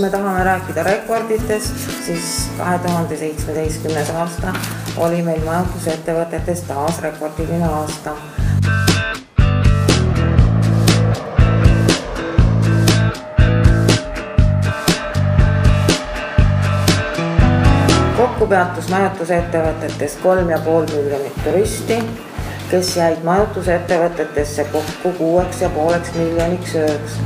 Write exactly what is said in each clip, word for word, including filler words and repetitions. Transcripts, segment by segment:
me tahame rääkida rekorditest, siis kahe tuhande seitsmeteistkümnes aasta oli meil majutusettevõtetes taas rekordiline aasta. Kokku peatus majutusettevõtetes kolm ja pool miljonit turisti, kes jäid majutusettevõtetesse kokku kuueks ja pooleks miljoniks ööks.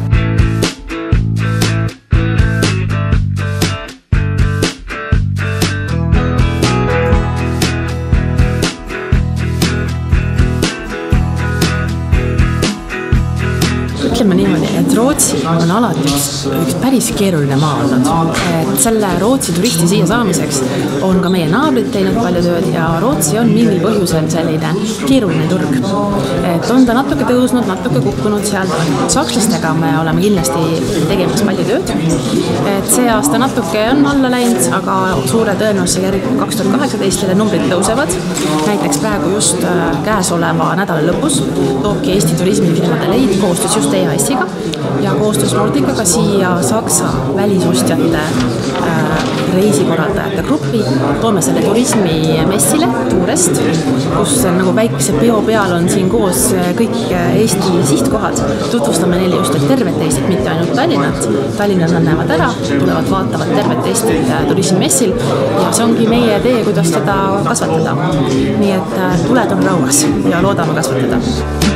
Ütleme niimoodi, et Rootsi on alati üks, üks päris keeruline maa olnud. Et selle Rootsi turisti siia saamiseks on ka meie naabrid teinud palju tööd ja Rootsi on mingil põhjusel selline keeruline turg. Et on ta natuke tõusnud, natuke kukkunud seal. Sakslastega me oleme kindlasti tegemas palju tööd. Et see aasta natuke on alla läinud, aga suure tõenäosusega järgi kaks tuhat kaheksateist numbrid tõusevad. Näiteks praegu just käesoleva nädala lõpus toobki Eesti turismifirmade leid koostöös just E A S-iga ja koostöös Nordicaga siia Saksa välisostjate äh, reisikorraldajate gruppi. Toome selle turismimessile Tuurest, kus nagu väikese peo peal on siin koos kõik Eesti sihtkohad. Tutvustame neile just tervet Eestit, mitte ainult Tallinnat. Tallinnas nad näevad ära, tulevad vaatavad tervet Eestit turismimessil ja see ongi meie tee, kuidas seda kasvatada. Nii et tuled on rauas ja loodame kasvatada.